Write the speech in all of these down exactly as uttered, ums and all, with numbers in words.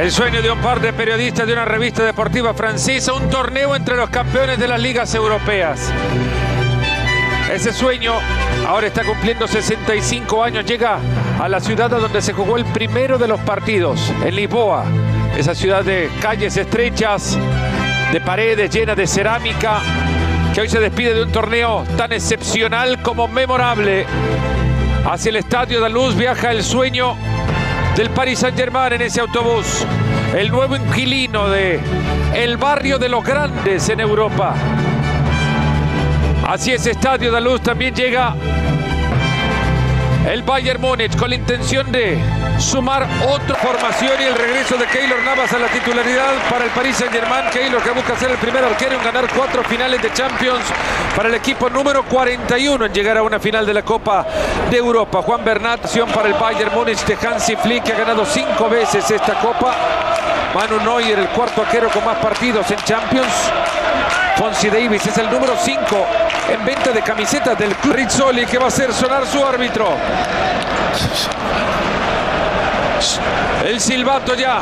El sueño de un par de periodistas de una revista deportiva francesa, un torneo entre los campeones de las ligas europeas. Ese sueño ahora está cumpliendo sesenta y cinco años, llega a la ciudad a donde se jugó el primero de los partidos, en Lisboa. Esa ciudad de calles estrechas, de paredes llenas de cerámica, que hoy se despide de un torneo tan excepcional como memorable. Hacia el Estadio de Luz viaja el sueño del Paris Saint-Germain en ese autobús. El nuevo inquilino de el barrio de los grandes en Europa. Hacia ese Estadio de Luz también llega el Bayern Múnich con la intención de sumar otra formación y el regreso de Keylor Navas a la titularidad para el Paris Saint-Germain. Keylor, que busca ser el primer arquero en ganar cuatro finales de Champions para el equipo número cuarenta y uno en llegar a una final de la Copa de Europa. Juan Bernat, acción para el Bayern Múnich de Hansi Flick, que ha ganado cinco veces esta Copa. Manu Neuer, el cuarto arquero con más partidos en Champions. Fonzie Davies es el número cinco en venta de camisetas del club. Rizzoli, que va a hacer sonar su árbitro. El silbato ya,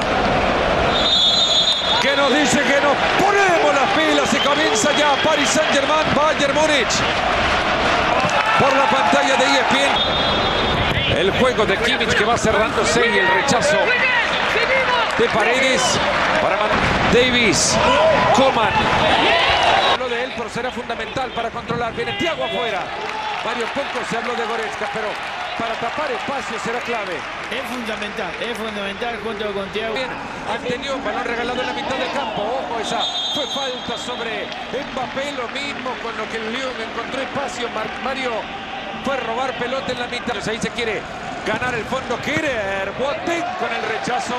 que nos dice que nos ponemos las pilas y comienza ya Paris Saint-Germain, Bayern Múnich. Por la pantalla de E S P N. El juego de Kimmich, que va cerrándose, y el rechazo de Paredes para Davies. Coman. Habló de él, pero será fundamental para controlar. Viene Thiago afuera. Varios pocos se habló de Goretzka, pero para tapar espacio será clave. Es fundamental, es fundamental junto con Thiago. Bien, han tenido un balón regalado en la mitad del campo. Ojo, esa fue falta sobre Mbappé. Lo mismo con lo que el Lyon encontró espacio. Mar Mario fue a robar pelota en la mitad. Ahí se quiere ganar el fondo. Quiere Boateng con el rechazo.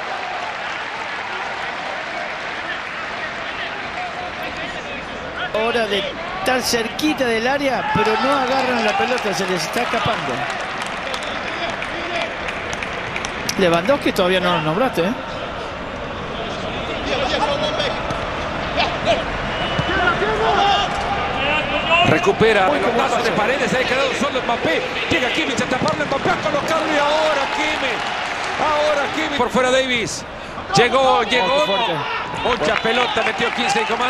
Hora de estar cerquita del área, pero no agarran la pelota, se les está escapando. Lewandowski todavía no lo nombraste, ¿eh? Recupera el pelotazo de Paredes, ahí quedado solo Mbappé. Llega Kimmich a taparle, Mbappé a colocarlo y ahora Kimmich. Ahora Kimmich. Por fuera Davies. Llegó, llegó. Oh, mucha pelota metió Kingsley Coman.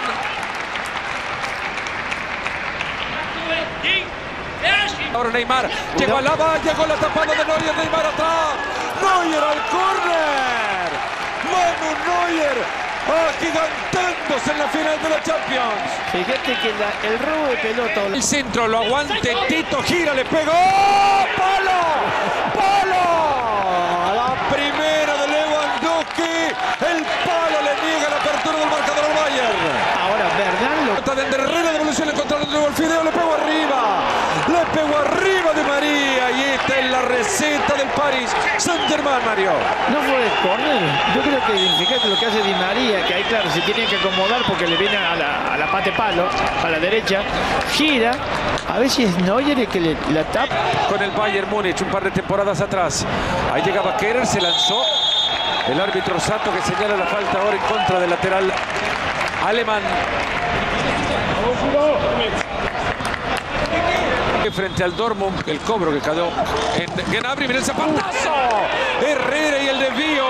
Ahora Neymar, llegó a Lava, llegó la tapada de Neuer, Neymar atrás, Neuer al córner, Manu Neuer agigantándose en la final de la Champions. Fíjate que la, el robo de pelota, el centro lo aguante, Tito gira, le pegó, palo, palo, a la primera de Lewandowski, el palo le niega la apertura del marcador al Bayern. Ahora Bernal lo de Herrera, devolución, le controla de el Fideo, le pegó arriba. Le pegó arriba de María y esta es la receta del Paris Saint-Germain, Mario. No fue de córner. Yo creo que fíjate lo que hace Di María, que ahí claro se tiene que acomodar porque le viene a la, a la pate palo, a la derecha, gira, a ver si es Neuer el que le, la tapa. Con el Bayern Múnich un par de temporadas atrás. Ahí llegaba Kerer, se lanzó. El árbitro Sato que señala la falta ahora en contra del lateral alemán. Frente al Dortmund, el cobro que quedó en Gnabry, mira el zapatazo, Herrera y el desvío.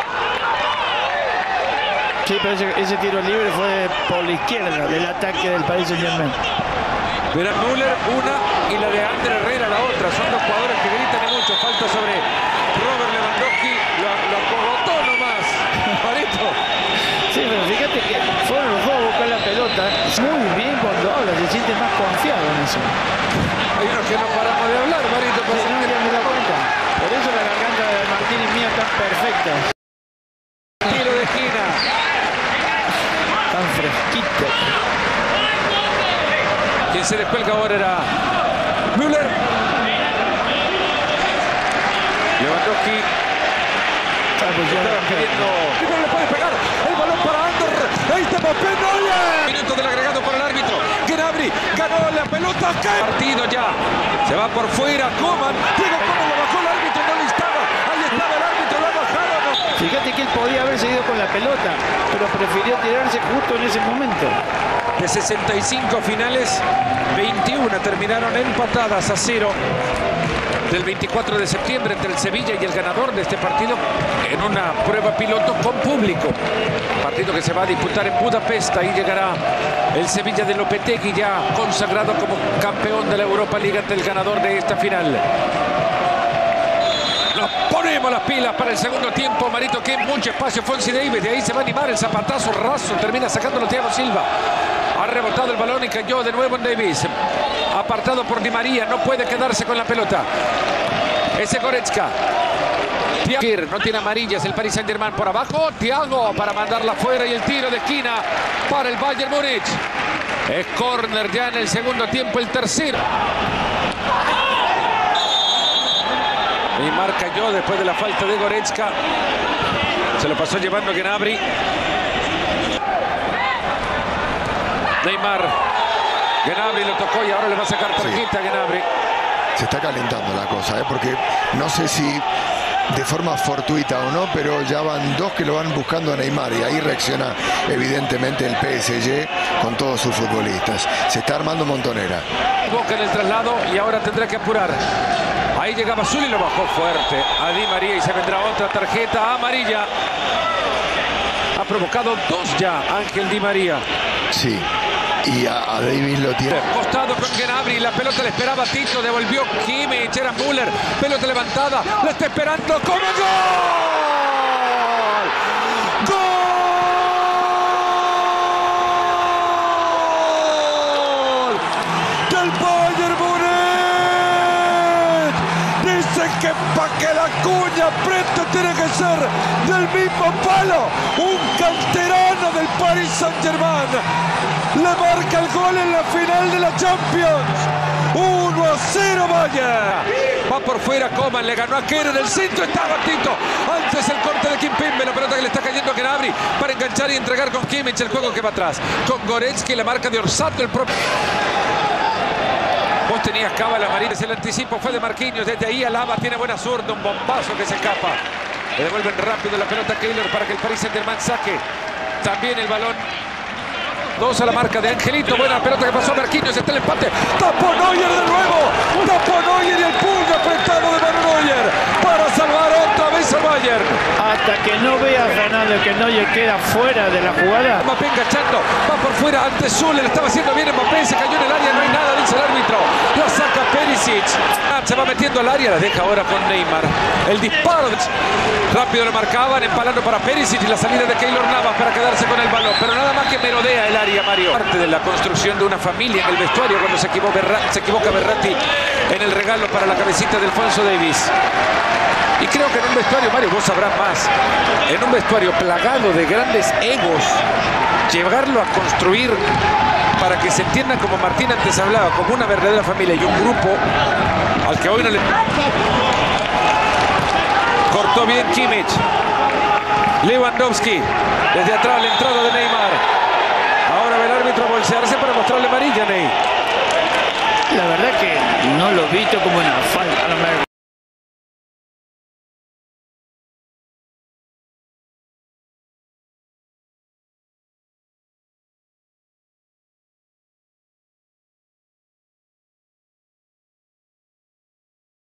Sí, pero ese, ese tiro libre fue por la izquierda del ataque del Paris Saint-Germain. Verán Müller una y la de Ander Herrera la otra, son dos jugadores que gritan y mucho. Falta sobre Robert Lewandowski, lo, lo acogotó nomás, Marito. Sí, pero fíjate que fueron los dos a buscar la pelota. Muy bien cuando habla, se siente más confiado en eso. Hay unos que no paramos de hablar, Marito. Sí, no me da cuenta. Por eso la garganta de Martínez mía tan perfecta. Tiro de esquina. Tan fresquito. Quien se descuelga ahora era Müller. Lewandowski. Estaban queriendo. Primero le puede pegar. El balón para Ander. Ahí está Mbappé. Minuto del agregado para el árbitro. Gnabry ganó la pelota. ¿Qué? Partido ya. Se va por fuera. Coman. Diego Coman lo bajó el árbitro. No le estaba. Ahí estaba el árbitro. Lo ha bajado. No. Fíjate que él podía haber seguido con la pelota, pero prefirió tirarse justo en ese momento. De sesenta y cinco finales, veintiuna terminaron empatadas a cero. del veinticuatro de septiembre entre el Sevilla y el ganador de este partido en una prueba piloto con público. Partido que se va a disputar en Budapest. Ahí llegará el Sevilla de Lopetegui, ya consagrado como campeón de la Europa League ante el ganador de esta final. Nos ponemos las pilas para el segundo tiempo. Marito Kim, mucho espacio. Fonsi Davis, de ahí se va a animar el zapatazo raso. Termina sacándolo Thiago Silva. Ha rebotado el balón y cayó de nuevo en Davis. Apartado por Di María, no puede quedarse con la pelota. Ese Goretzka. Thiago no tiene amarillas el Paris Saint-Germain por abajo. Thiago para mandarla fuera y el tiro de esquina para el Bayern Múnich. Es córner ya en el segundo tiempo, el tercero. Neymar cayó después de la falta de Goretzka. Se lo pasó llevando Gnabry. Neymar. Gnabry lo tocó y ahora le va a sacar tarjeta a Gnabry. Se está calentando la cosa, ¿eh? Porque no sé si de forma fortuita o no, pero ya van dos que lo van buscando a Neymar y ahí reacciona evidentemente el P S G con todos sus futbolistas. Se está armando montonera. Boca en el traslado y ahora tendrá que apurar. Ahí llegaba Zul y lo bajó fuerte a Di María y se vendrá otra tarjeta amarilla. Ha provocado dos ya Ángel Di María. Sí. Y a, a Davis lo tiene. Costado con Gnabry, la pelota le esperaba Tito, devolvió Kimmich, era Müller, pelota levantada, la está esperando, ¡como gol! ¡Gol! ¡Del Bayern Múnich! Dicen que pa' que la cuña presto tiene que ser del mismo palo, un canterano del Paris Saint-Germain. Le marca el gol en la final de la Champions. uno a cero Bayern. Va por fuera Coman, le ganó a Kehrer en el centro. Estaba Tito. Antes el corte de Kimpembe. La pelota que le está cayendo a Gnabry para enganchar y entregar con Kimmich. El juego que va atrás. Con Goretzka y la marca de Orsato. El propio. Vos tenías Cava la Marines. El anticipo fue de Marquinhos. Desde ahí Alaba tiene buena zurda. Un bombazo que se escapa. Le devuelven rápido la pelota a Keylor para que el Paris Saint-Germain saque. También el balón. Dos a la marca de Angelito. Buena pelota que pasó a Marquinhos. Está el empate. Tapó Neuer de nuevo. Tapó Neuer y el puño apretado de Manu Neuer para salvar otra vez a Bayern. Hasta que no veas, Ronaldo, que Neuer queda fuera de la jugada. Mbappé enganchando. Va por fuera ante Zul. Le estaba haciendo bien Mbappé. Se cayó en el área. No hay nada, dice el árbitro. La saca Perisic. Se va metiendo al área. La deja ahora con Neymar. El disparo. De... Rápido lo marcaban. Empalando para Perisic. Y la salida de Keylor Navas para quedarse con el balón. Pero nada más que merodea el área. Mario. Parte de la construcción de una familia en el vestuario cuando se equivoca, Berratti, se equivoca Berratti en el regalo para la cabecita de Alfonso Davis. Y creo que en un vestuario, Mario, vos sabrás más, en un vestuario plagado de grandes egos, llevarlo a construir para que se entienda como Martín antes hablaba, como una verdadera familia y un grupo al que hoy no le... Cortó bien Kimmich. Lewandowski. Desde atrás la entrada de Neymar. Ahora ve el árbitro a bolsearse para mostrarle amarilla, Ney. La verdad que no lo he visto como una falta.